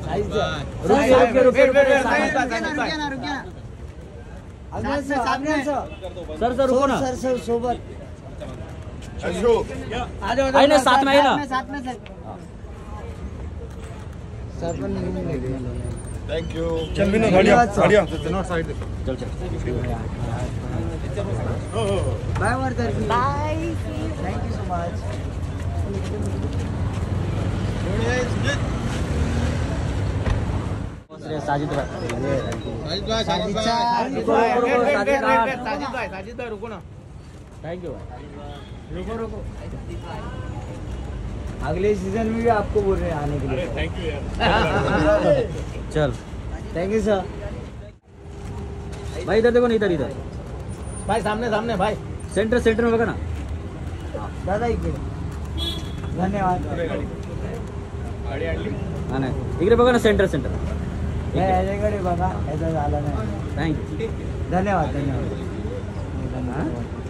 sir रुको ना sir सोबत आई ना साथ में आई ना सर पण थैंक यू चल बिनो गाड़िया साइड चल bye worker bye thank you so much Sajid भाई रुको ना थैंक यू रुको अगले सीजन में भी आपको बोल रहे हैं आने के लिए थैंक यू यार चल थैंक यू सर भाई इधर देखो नहीं इधर भाई सामने सामने भाई सेंटर में बघा ना दादा इकडे धन्यवाद गाडी आणली हा नाही इकडे बघा ना सेंटर याच्याकडे बघा याचा झाला नाही थँक यू धन्यवाद